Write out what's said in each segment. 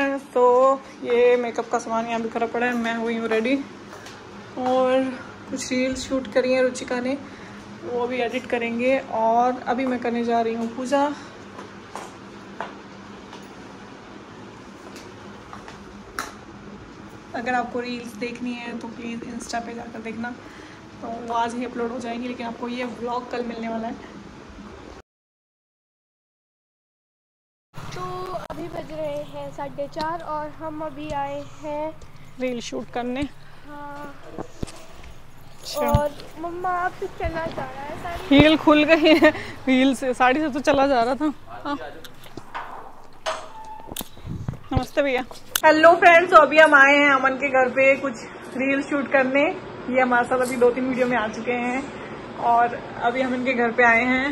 है। तो ये मेकअप का सामान यहाँ भी खड़ा पड़ा है, मैं हुई हूँ रेडी और कुछ रील्स शूट करी है रुचिका ने, वो भी एडिट करेंगे। और अभी मैं करने जा रही हूँ पूजा। अगर आपको रील्स देखनी है तो प्लीज़ इंस्टा पे जाकर देखना, तो वो आज ही अपलोड हो जाएंगी, लेकिन आपको ये व्लॉग कल मिलने वाला है। तो अभी बज रहे हैं 4:30 और हम अभी आए हैं रील शूट करने। हाँ। अच्छा। और मम्मा आप से चला जा रहा है साड़ी। हील खुल गई है, हील से साड़ी से तो चला जा रहा था। हाँ। नमस्ते भैया। हेलो फ्रेंड्स, तो अभी हम आए हैं अमन के घर पे कुछ रील शूट करने। ये हमारे साथ अभी 2-3 वीडियो में आ चुके हैं और अभी हम इनके घर पे आए हैं।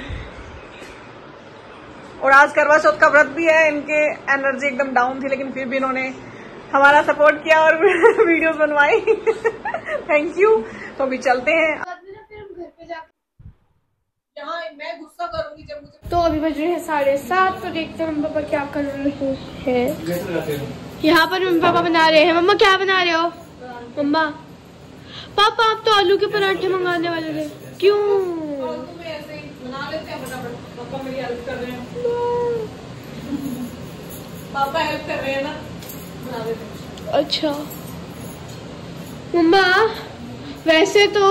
और आज करवा चौथ का व्रत भी है। इनके एनर्जी एकदम डाउन थी, लेकिन फिर भी इन्होंने हमारा सपोर्ट किया और वीडियोस बनवाई। Thank you. तो अभी चलते हैं। फिर हम घर पे जाके यहाँ मैं गुस्सा करूंगी जब मुझे। तो अभी बज रहे हैं 7:30। तो देखते हैं मम्मा पापा क्या कर रहे हैं। यहाँ पर मम्मी पापा बना रहे हैं। मम्मा क्या बना रहे हो? मम्मा पापा आप तो आलू के पराठे मंगाने वाले थे, क्यों? ऐसे ही बना लेते हैं फटाफट। पापा मेरी हेल्प कर रहे हैं। पापा हेल्प कर रहे हैं ना, बना देते हैं। अच्छा मम्मा, वैसे तो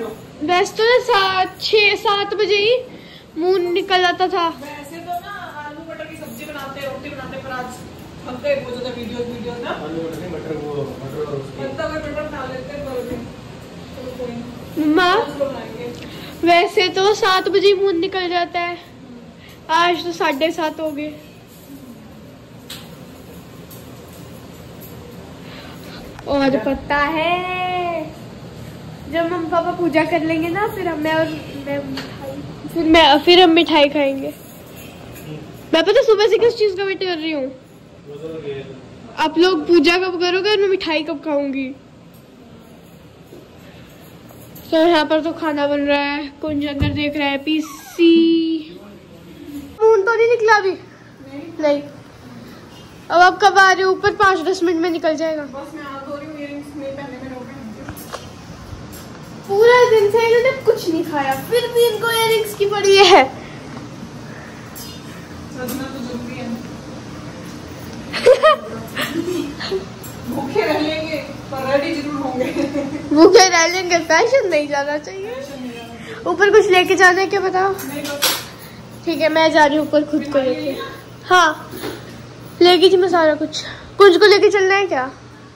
6-7 बजे ही मून निकल आता था। वैसे तो ना आलू मटर की सब्जी बनाते, रोटी बनाते, पर आज हफ्ते वो जो वीडियो ना आलू मटर नहीं, मटर मटर बना लेते हैं। मम्मा वैसे तो 7 बजे मून निकल जाता है, आज तो 7:30 हो गए। और पता है जब मम्मी पापा पूजा कर लेंगे ना, फिर हम मिठाई खाएंगे। मैं पता सुबह से किस चीज का वेट कर रही हूँ। आप लोग पूजा कब करोगे और मैं मिठाई कब खाऊंगी। तो यहाँ पर तो खाना बन रहा है, कुंज अंदर देख रहा है पीसी। मून तो नहीं निकला अभी? नहीं। अब आप कब आ रहे हो? ऊपर 5-10 मिनट में निकल जाएगा। बस मैं हाथ धो रही हूँ, इयररिंग्स नहीं पहने में रोके। पूरा दिन से इन्होंने कुछ नहीं खाया, फिर भी इनको इयररिंग्स की पड़ी है। सजना तो जरूरी है। भूखे रह लेंगे पर रेडी जरूर होंगे। भूखे रह लेंगे, फैशन नहीं जाना चाहिए। ऊपर कुछ लेके जाना है क्या बताओ? ठीक है मैं जा रही हूँ ऊपर खुद को लेके। हाँ लेके थी मैं सारा कुछ। कुछ को लेके चलना है क्या?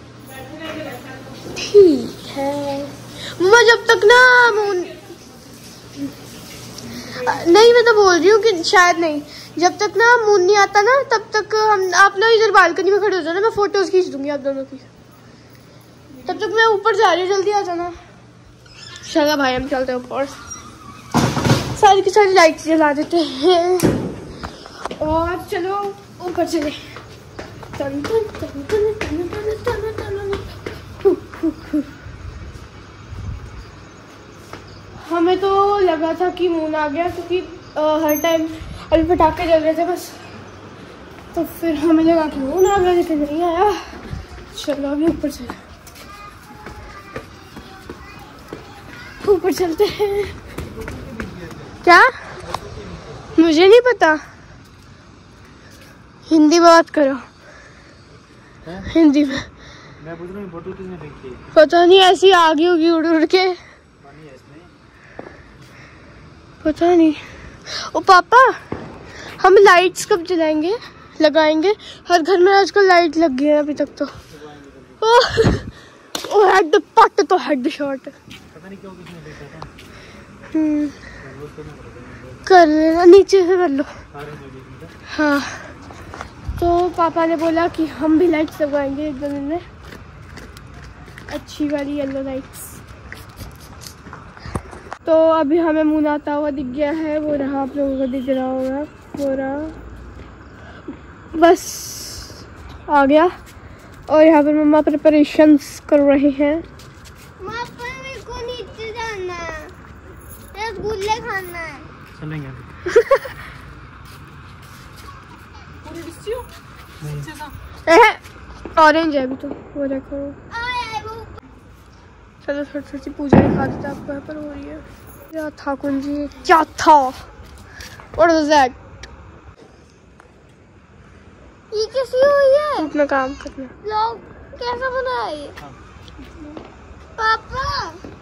ठीक है मम्मा, जब तक ना नहीं, मैं तो बोल रही हूँ कि शायद नहीं, जब तक ना मून नहीं आता ना तब तक आप ना इधर बालकनी में खड़े हो जाना, मैं फोटोज खींच दूंगी आप दोनों की। तब तक मैं ऊपर जा रही हूँ, जल्दी आ जाना। चलो भाई हम चलते हैं ऊपर, सारी की सारी लाइट्स जला देते हैं और चलो ऊपर चले। टन टन टन टन टन टन टन टन। हमें तो लगा था कि मून आ गया, क्योंकि हर टाइम अभी पटाखे जल रहे थे बस, तो फिर हमें लगा कि मून आ गया, लेकिन नहीं आया। चलो अभी ऊपर चले, ऊपर चलते हैं। क्या? मुझे नहीं पता, हिंदी में बात करो। हिंदी में मैं पूछ रहा हूँ बोतल किसने फेंकी है? पता नहीं, ऐसी आ गई होगी उड़ उड़ के, पानी है इसमें? पता नहीं। ओ पापा, हम लाइट्स कब जलाएंगे, लगाएंगे? हर घर में आजकल लाइट लग गई है अभी तक तो। ओ हेड पट तो हेड शॉट। पता नहीं क्यों किसने फेंका था। कर लेना, नीचे से कर लो। हाँ तो पापा ने बोला कि हम भी लाइट्स लगवाएंगे एक 2 दिन में, अच्छी वाली येलो लाइट्स। तो अभी हमें मून आता हुआ दिख गया है, वो रहा, आप लोगों को दिख रहा होगा, वो रहा, बस आ गया। और यहाँ पर मम्मा प्रिपरेशंस कर रहे हैं। मेरे को नीचे जाना है, रसगुल्ले खाना है। चलेंगे पूरी डिस्ट्री हो? एहे, ऑरेंज है अभी तो, वो देखो। चलो थोड़ी थोड़ी पूजा दिखा देते आपको यहाँ पर हो रही है। क्या था कुंजी, क्या था? What was that? ये कैसी हुई है? अपना काम करना। लोग कैसा बना है ये? पापा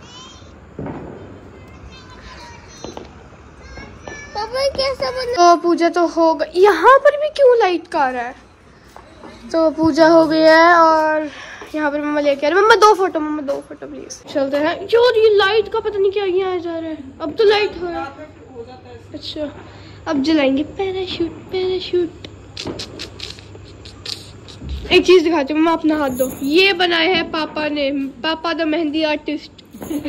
पापा कैसा बना? तो पूजा तो हो गई। यहाँ पर भी क्यों लाइट का आ रहा है? तो पूजा हो गई है और यहाँ पर मम्मा लेके आ रही है। मम्मा दो फोटो प्लीज। चलते हैं। यार ये लाइट का पता नहीं क्या यहाँ जा रहा है। अब तो लाइट हो रहा है। अच्छा अब जलाएंगे पैराशूट। एक चीज दिखाती हूँ मम्मा, अपना हाथ दो। ये बनाए हैं पापा ने, पापा द मेहंदी आर्टिस्ट।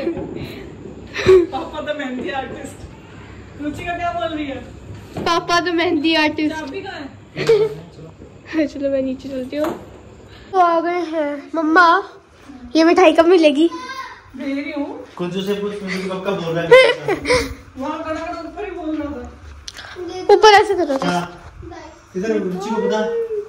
पापा द मेहंदी आर्टिस्ट। रुचिका क्या बोल रही है? पापा द मेहंदी आर्टिस्ट। चाबी कहाँ है? चलो मैं नीचे चलती हूँ। तो आ गए हैं। मम्मा ये मिठाई कब मिलेगी? दे रही हूँ। कुंजू से पूछ, कुंजू कब का बोल रहा है? वहाँ खड़ा ऊपर ही बोल रहा था। ऊपर ऐसे कर रहा था। इधर रुचि को बता।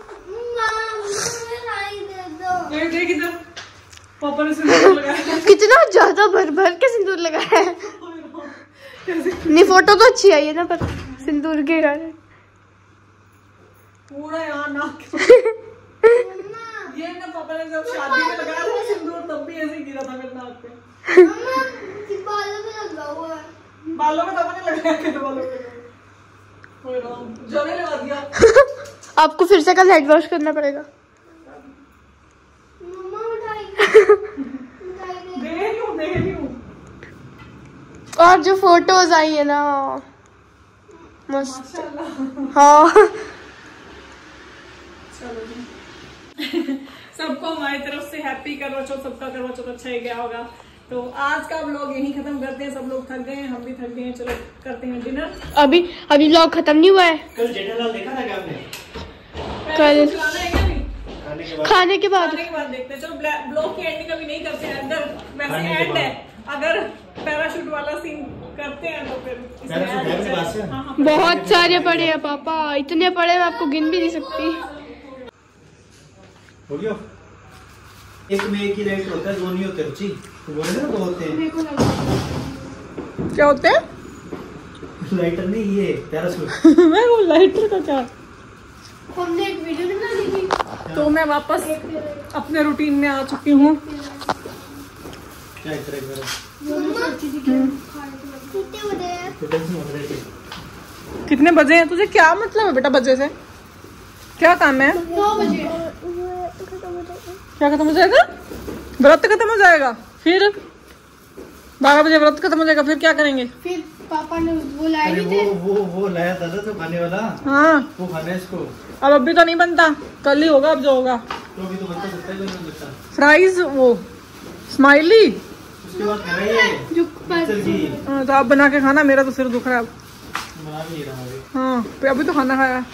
देख इधर, पापा ने सिंदूर लगाया। कितना ज्यादा भर भर के सिंदूर लगाया है। नहीं फोटो तो अच्छी आई है ना, पर सिंदूर के कारण पूरा यहाँ नाक। ये ना पापा ने जब शादी में लगाया था सिंदूर, तब भी ऐसे गिरा था मेरे नाक पे। बालों में लगा हुआ है। बालों में तो मैंने लगाया के बालों में जले लगा दिया। आपको फिर से कल हेड वॉश करना पड़ेगा। दे रही हूँ। और जो फोटोज आई है ना मस्त। हाँ सबको हमारी तरफ से हैप्पी करवा चौथ। सबका करवा चौथ अच्छा ही गया होगा। तो आज का व्लॉग यहीं खत्म करते हैं। सब लोग थक गए हैं, हम भी थक गए हैं। चलो करते हैं डिनर। अभी व्लॉग खत्म नहीं हुआ है। कल जेठालाल देखा था क्या आपने? कल चलाना है क्या? नहीं खाने के बाद देखते हैं। चलो ब्लॉग की एंडिंग अभी नहीं करते हैं। अगर वैसे एंड है, अगर पैराशूट वाला सीन करते हैं तो फिर हाँ, बहुत सारे पड़े हैं पापा, इतने पड़े हैं आपको गिन भी नहीं सकती। हो गया? एक में एक ही लाइट होता है, दो नहीं होते। रुचि तो बोले ना दो होते हैं। क्या होते हैं? लाइटर नहीं, ये पैराशूट। मैं वो लाइटर का क्या? हमने एक वीडियो बना ली थी। तो मैं वापस अपने रूटीन में आ चुकी हूँ। क्या इस तरह करो? कितने बजे हैं? तुझे क्या मतलब है बेटा बजे से? क्या काम है? 9 बजे। क्या खत्म हो जाएगा? व्रत खत्म हो जाएगा। फिर 12 बजे व्रत खत्म हो जाएगा। फिर क्या करेंगे? फिर पापा ने वो लाए अरे नहीं थे। वो लाया था ना तो खाने वाला। हाँ वो खाना है इसको। अब अभी तो नहीं बनता, कल ही होगा। अब जो होगा तो अभी तो बनता सकता है, नहीं बनता। फ्राइज, वो स्माइली, उसके बाद खा रही है जो पिक्चर की। तो आप बना के खाना। मेरा तो सिर दुख रहा है अब। बना भी नहीं रहा अभी। हाँ तो अभी तो खाना खाया।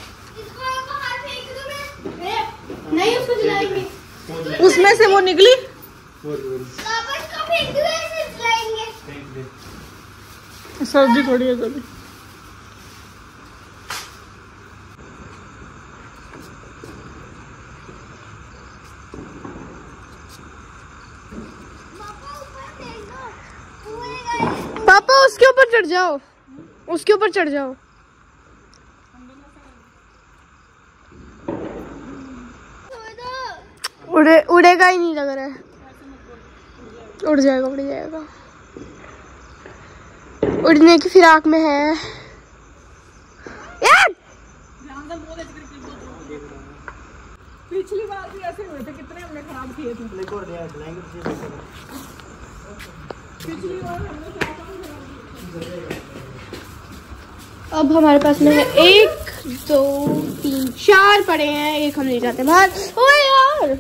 नहीं उसको जलाएंगे। उसमें से वो निकली। सर्दी थोड़ी है जल्दी। पापा उसके ऊपर चढ़ जाओ, उसके ऊपर चढ़ जाओ। उड़ेगा ही नहीं लग रहा है। उड़ जाएगा उड़ जाएगा। उड़ने की फिराक में है। पिछली बार भी ऐसे हुए थे, कितने हमने खराब किए थे। पिछली बार हमने अब हमारे पास में है 1 2 3 4 पड़े हैं। एक हम ले जाते हैं बाहर। ओए यार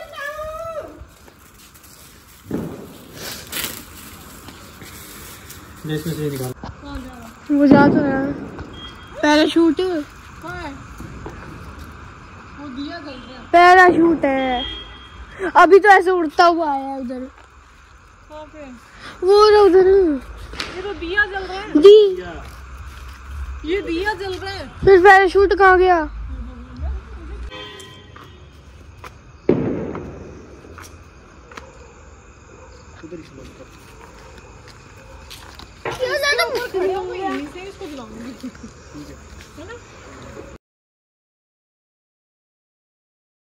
इसमें से निकाल। वो जा तो रहा है। पैराशूट वो दिया जल रहा है। पैराशूट है। अभी तो ऐसे उड़ता हुआ आया है उधर। वो रहा उधर। ये तो दिया जल रहा है। ये दिया जल रहा है। फिर पैराशूट कहाँ गया? उधर ही चलो ऊपर। क्यों ज्यादा खड़े होंगे, यहीं से इसको बुलाऊंगी, है ना?